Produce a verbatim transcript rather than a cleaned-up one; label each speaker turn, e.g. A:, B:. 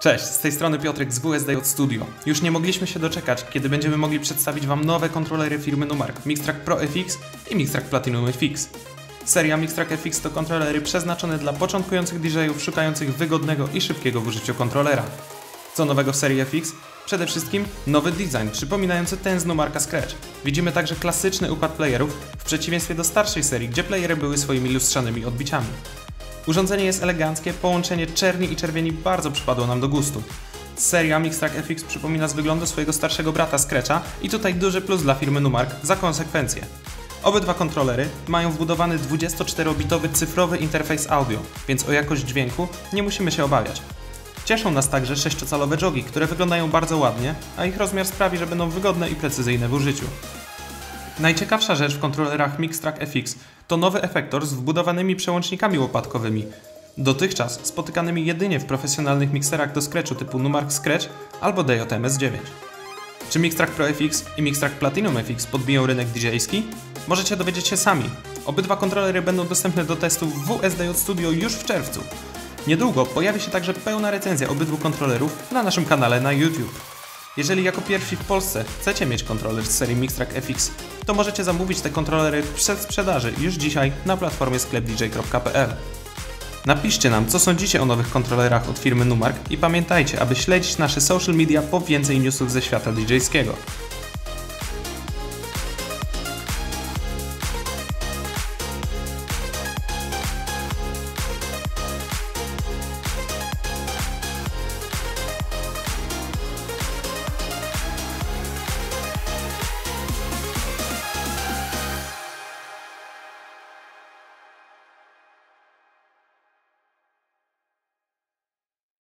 A: Cześć, z tej strony Piotrek z W S D J Studio. Już nie mogliśmy się doczekać, kiedy będziemy mogli przedstawić Wam nowe kontrolery firmy Numark Mixtrack Pro F X i Mixtrack Platinum F X. Seria Mixtrack F X to kontrolery przeznaczone dla początkujących D J ów szukających wygodnego i szybkiego w użyciu kontrolera. Co nowego w serii F X? Przede wszystkim nowy design przypominający ten z Numarka Scratch. Widzimy także klasyczny układ playerów w przeciwieństwie do starszej serii, gdzie playery były swoimi lustrzanymi odbiciami. Urządzenie jest eleganckie, połączenie czerni i czerwieni bardzo przypadło nam do gustu. Seria Mixtrack F X przypomina z wyglądu swojego starszego brata Scratcha i tutaj duży plus dla firmy Numark za konsekwencje. Obydwa kontrolery mają wbudowany dwudziestoczterobitowy cyfrowy interfejs audio, więc o jakość dźwięku nie musimy się obawiać. Cieszą nas także sześciocalowe jogi, które wyglądają bardzo ładnie, a ich rozmiar sprawi, że będą wygodne i precyzyjne w użyciu. Najciekawsza rzecz w kontrolerach Mixtrack F X to nowy efektor z wbudowanymi przełącznikami łopatkowymi, dotychczas spotykanymi jedynie w profesjonalnych mikserach do Scratchu typu Numark Scratch albo D J M S dziewięć. Czy Mixtrack Pro F X i Mixtrack Platinum F X podbiją rynek D J-ski? Możecie dowiedzieć się sami. Obydwa kontrolery będą dostępne do testu w W S D J Studio już w czerwcu. Niedługo pojawi się także pełna recenzja obydwu kontrolerów na naszym kanale na YouTube. Jeżeli jako pierwsi w Polsce chcecie mieć kontroler z serii Mixtrack F X, to możecie zamówić te kontrolery w przedsprzedaży już dzisiaj na platformie sklep d j kropka p l. Napiszcie nam, co sądzicie o nowych kontrolerach od firmy Numark i pamiętajcie, aby śledzić nasze social media po więcej newsów ze świata D J-skiego.